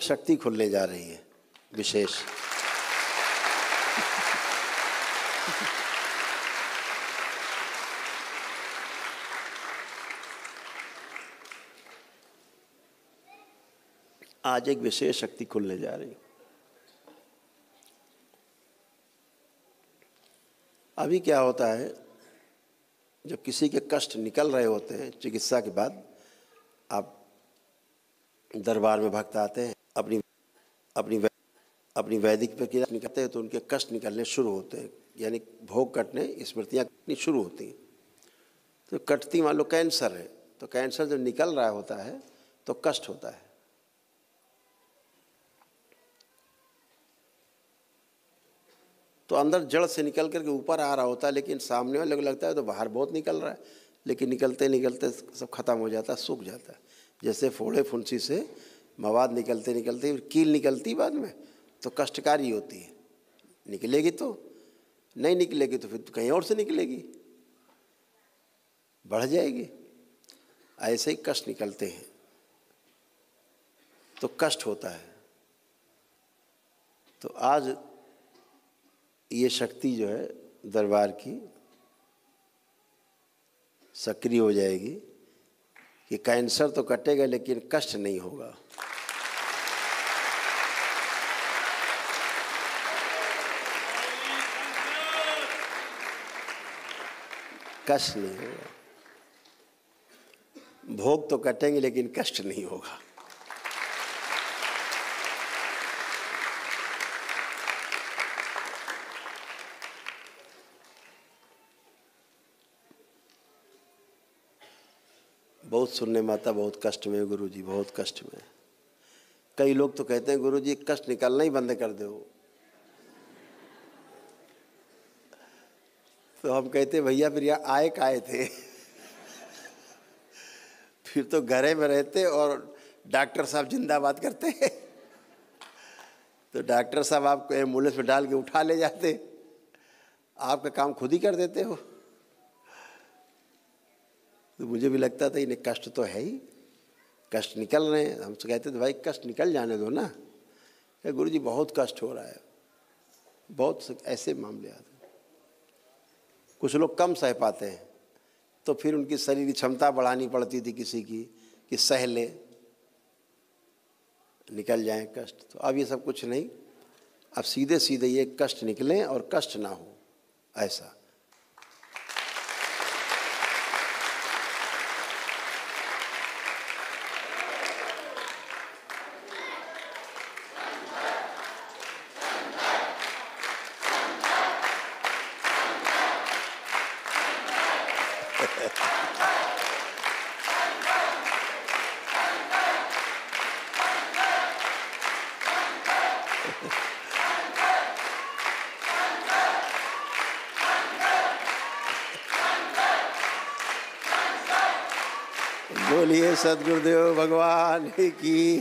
शक्ति खुलने जा रही है विशेष। आज एक विशेष शक्ति खुलने जा रही है। अभी क्या होता है, जब किसी के कष्ट निकल रहे होते हैं चिकित्सा के बाद, आप दरबार में भक्त आते हैं, अपनी वैदिक प्रक्रिया निकलते हैं तो उनके कष्ट निकलने शुरू होते हैं, यानी भोग कटने, स्मृतियाँ कटनी शुरू होती हैं। तो कटती, मान लो कैंसर है, तो कैंसर जब निकल रहा होता है तो कष्ट होता है। तो अंदर जड़ से निकल करके ऊपर आ रहा होता है, लेकिन सामने वाले को लगता है तो बाहर बहुत निकल रहा है, लेकिन निकलते निकलते सब खत्म हो जाता है, सूख जाता है। जैसे फोड़े फुंसी से मवाद निकलते निकलते कील निकलती बाद में तो कष्टकारी होती है, निकलेगी तो नहीं, निकलेगी तो फिर तो कहीं और से निकलेगी, बढ़ जाएगी। ऐसे ही कष्ट निकलते हैं तो कष्ट होता है। तो आज ये शक्ति जो है दरबार की सक्रिय हो जाएगी कि कैंसर तो कटेगा लेकिन कष्ट नहीं होगा। कष्ट नहीं होगा, भोग तो कटेंगे लेकिन कष्ट नहीं होगा। बहुत सुनने में आता, बहुत कष्ट में गुरुजी, बहुत कष्ट में। कई लोग तो कहते हैं गुरुजी कष्ट निकालना ही बंद कर दो। तो हम कहते हैं भैया फिर यहाँ आए काहे थे? फिर तो घरे में रहते और डॉक्टर साहब जिंदाबाद करते। तो डॉक्टर साहब आपको एम्बुलेंस में डाल के उठा ले जाते, आपका काम खुद ही कर देते हो। तो मुझे भी लगता था इन्हें कष्ट तो है ही, कष्ट निकल रहे हैं। हमसे कहते थे भाई कष्ट निकल जाने दो ना। गुरुजी बहुत कष्ट हो रहा है, बहुत ऐसे मामले आते। कुछ लोग कम सह पाते हैं तो फिर उनकी शरीर की क्षमता बढ़ानी पड़ती थी किसी की कि सह ले, निकल जाए कष्ट। तो अब ये सब कुछ नहीं, अब सीधे सीधे ये कष्ट निकलें और कष्ट ना हो, ऐसा। बोलिए सद्गुरुदेव भगवान की।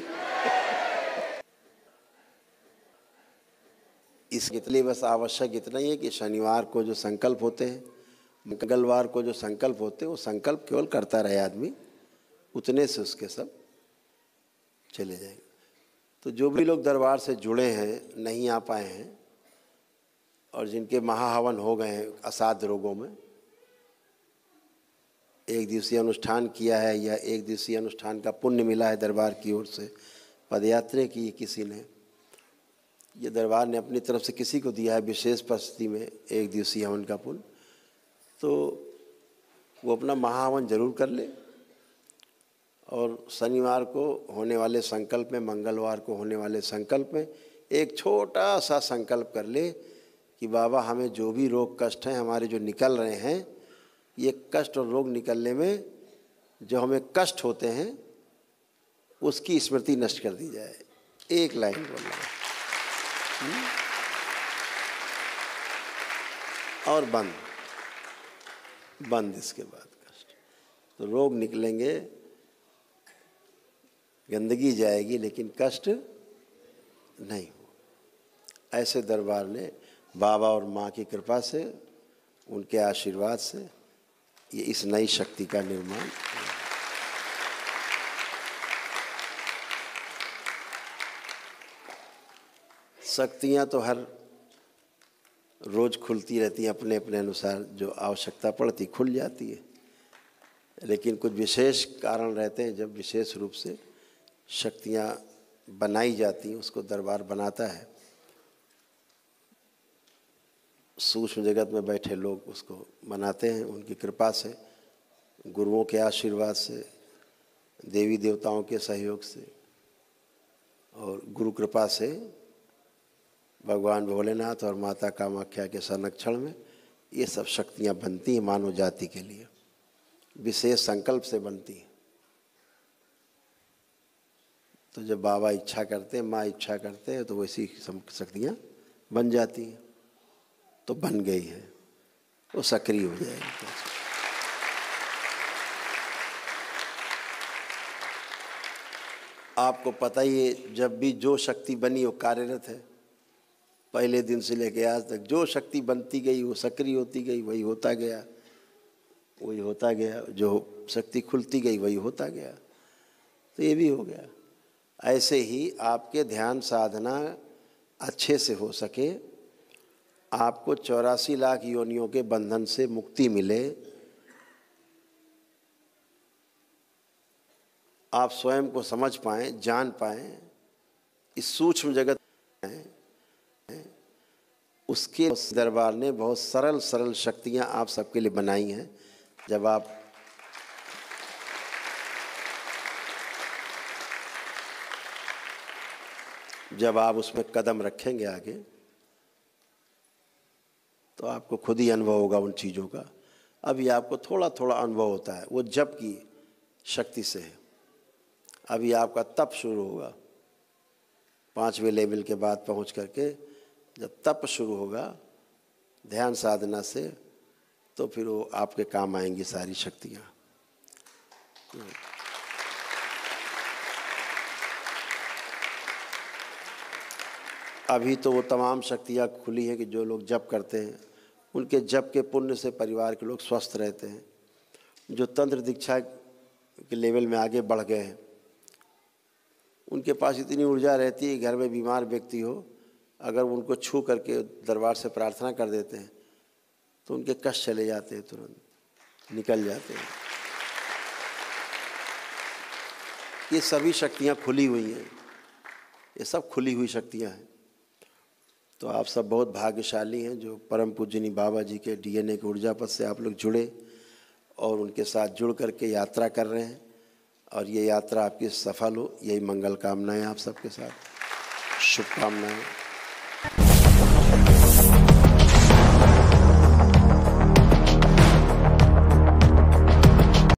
इसके लिए बस आवश्यक इतना ही है कि शनिवार को जो संकल्प होते हैं, मंगलवार को जो संकल्प होते हैं, वो संकल्प केवल करता रहे आदमी, उतने से उसके सब चले जाएंगे। तो जो भी लोग दरबार से जुड़े हैं, नहीं आ पाए हैं, और जिनके महाहवन हो गए हैं असाध्य रोगों में, एक दिवसीय अनुष्ठान किया है या एक दिवसीय अनुष्ठान का पुण्य मिला है दरबार की ओर से, पदयात्रा की किसी ने, ये दरबार ने अपनी तरफ से किसी को दिया है विशेष परिस्थिति में एक दिवसीय हवन का पुण्य, तो वो अपना महाहवन जरूर कर ले। और शनिवार को होने वाले संकल्प में, मंगलवार को होने वाले संकल्प में एक छोटा सा संकल्प कर ले कि बाबा हमें जो भी रोग कष्ट हैं हमारे जो निकल रहे हैं, ये कष्ट और रोग निकलने में जो हमें कष्ट होते हैं उसकी स्मृति नष्ट कर दी जाए। एक लाइन बोलना और बंद इसके बाद कष्ट। तो रोग निकलेंगे, गंदगी जाएगी, लेकिन कष्ट नहीं हो। ऐसे दरबार ने बाबा और माँ की कृपा से, उनके आशीर्वाद से ये इस नई शक्ति का निर्माण। शक्तियाँ तो हर रोज़ खुलती रहती हैं, अपने अपने अनुसार जो आवश्यकता पड़ती खुल जाती है, लेकिन कुछ विशेष कारण रहते हैं जब विशेष रूप से शक्तियाँ बनाई जाती हैं, उसको दरबार बनाता है। सूक्ष्म जगत में बैठे लोग उसको बनाते हैं, उनकी कृपा से, गुरुओं के आशीर्वाद से, देवी देवताओं के सहयोग से और गुरु कृपा से भगवान भोलेनाथ और माता कामाख्या के संरक्षण में ये सब शक्तियाँ बनती हैं मानव जाति के लिए, विशेष संकल्प से बनती हैं। तो जब बाबा इच्छा करते हैं, माँ इच्छा करते हैं, तो वैसी शक्तियाँ बन जाती हैं। तो बन गई है, वो सक्रिय हो जाएगी। आपको पता ही है, जब भी जो शक्ति बनी वो कार्यरत है। पहले दिन से लेकर आज तक जो शक्ति बनती गई वो सक्रिय होती गई, वही होता गया, वही होता गया। जो शक्ति खुलती गई वही होता गया। तो ये भी हो गया। ऐसे ही आपके ध्यान साधना अच्छे से हो सके, आपको 84 लाख योनियों के बंधन से मुक्ति मिले, आप स्वयं को समझ पाएं, जान पाएं, इस सूक्ष्म जगत में उसके दरबार ने बहुत सरल सरल शक्तियां आप सबके लिए बनाई हैं। जब आप उसमें कदम रखेंगे आगे, तो आपको खुद ही अनुभव होगा उन चीज़ों का। अभी आपको थोड़ा थोड़ा अनुभव होता है, वो जप की शक्ति से है। अभी आपका तप शुरू होगा, 5वें लेवल के बाद पहुंच करके जब तप शुरू होगा ध्यान साधना से, तो फिर वो आपके काम आएंगी सारी शक्तियाँ। अभी तो वो तमाम शक्तियाँ खुली हैं कि जो लोग जप करते हैं, उनके जप के पुण्य से परिवार के लोग स्वस्थ रहते हैं। जो तंत्र दीक्षा के लेवल में आगे बढ़ गए हैं, उनके पास इतनी ऊर्जा रहती है, घर में बीमार व्यक्ति हो, अगर उनको छू करके दरबार से प्रार्थना कर देते हैं तो उनके कष्ट चले जाते हैं, तुरंत निकल जाते हैं। ये सभी शक्तियाँ खुली हुई हैं, ये सब खुली हुई शक्तियाँ हैं। तो आप सब बहुत भाग्यशाली हैं जो परम पूजनीय बाबा जी के DNA के ऊर्जा पथ से आप लोग जुड़े और उनके साथ जुड़ करके यात्रा कर रहे हैं, और ये यात्रा आपकी सफल हो, यही मंगल कामनाएं आप सबके साथ, शुभकामनाएं।